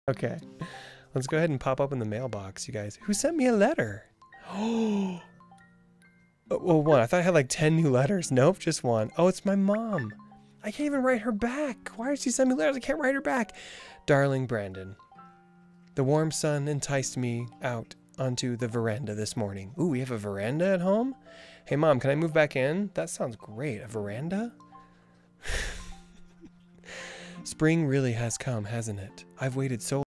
Okay. Let's go ahead and pop up in the mailbox, you guys. Who sent me a letter? Oh, well, one. I thought I had like 10 new letters. Nope, just one. Oh, it's my mom. I can't even write her back. Why does she send me letters? I can't write her back. Darling Brandon, the warm sun enticed me out onto the veranda this morning. Ooh, we have a veranda at home? Hey, Mom, can I move back in? That sounds great. A veranda? Spring really has come, hasn't it? I've waited so